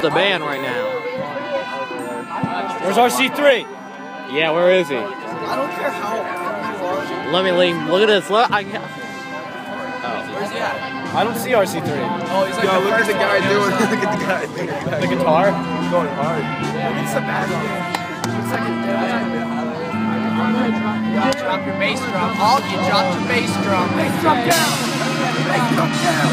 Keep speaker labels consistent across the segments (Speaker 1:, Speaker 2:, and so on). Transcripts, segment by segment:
Speaker 1: the band right now.
Speaker 2: Where's RC3?
Speaker 1: Yeah, where is he?
Speaker 3: I don't care how you are.
Speaker 1: Let me leave. Look at this. Look,
Speaker 3: Where's he at?
Speaker 2: I don't see RC3.
Speaker 3: Oh, he's like
Speaker 4: Look at the guy doing Look at the guy.
Speaker 2: The guitar?
Speaker 4: He's going hard.
Speaker 3: It's the bad one. Looks like drop your bass drum. Oh, you dropped your bass drum. Bass drum down. Bass drum down.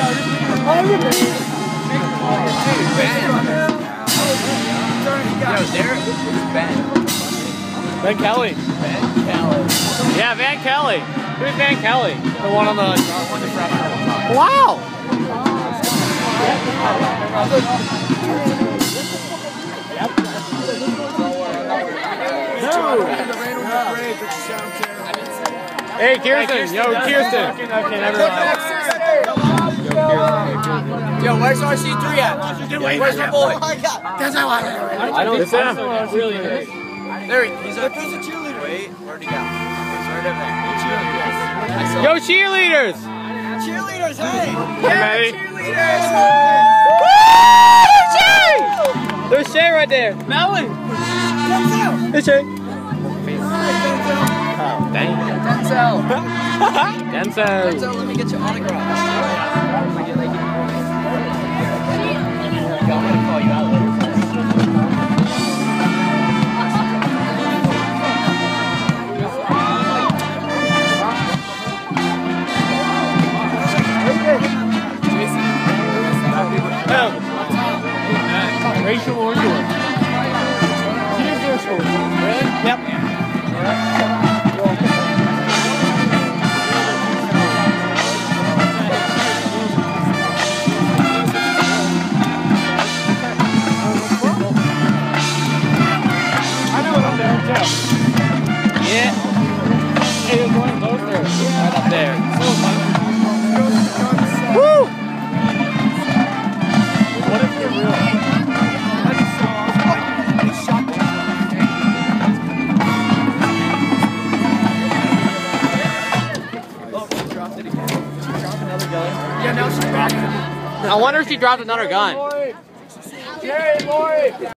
Speaker 3: Yo, there is Ben.
Speaker 2: Ben Kelly.
Speaker 3: Ben Kelly.
Speaker 1: yeah, Van Kelly. Who's Van Kelly?
Speaker 2: The one on the
Speaker 1: Wow. Hey, Kirsten. Yo, Kirsten.
Speaker 2: Okay, never mind.
Speaker 3: Yo, where's RC3 at? Where's my boy?
Speaker 2: I don't
Speaker 1: It's him.
Speaker 2: really is.
Speaker 3: There he's up. There's a cheerleader. Wait, where'd he go? He's right over there. Cheerleaders.
Speaker 1: Yo, cheerleaders.
Speaker 3: Cheerleaders, hey!
Speaker 1: Hey.
Speaker 3: Cheerleaders!
Speaker 1: Woo! There's Shay right there.
Speaker 2: Melon!
Speaker 1: There's Shay.
Speaker 3: Denzel!
Speaker 1: Dang.
Speaker 3: Denzel!
Speaker 1: Denzel.
Speaker 3: Denzel, let me get your autograph. I'm gonna call you out later.
Speaker 2: Racial or yours? Here's your school. Really? Yep. I know what I'm doing too.
Speaker 1: Yeah. Hey, you're going closer. Right up there. Woo!
Speaker 2: What if they're real?
Speaker 3: Yeah, now she's back.
Speaker 1: I wonder if she dropped another gun.
Speaker 2: Jerry, boy!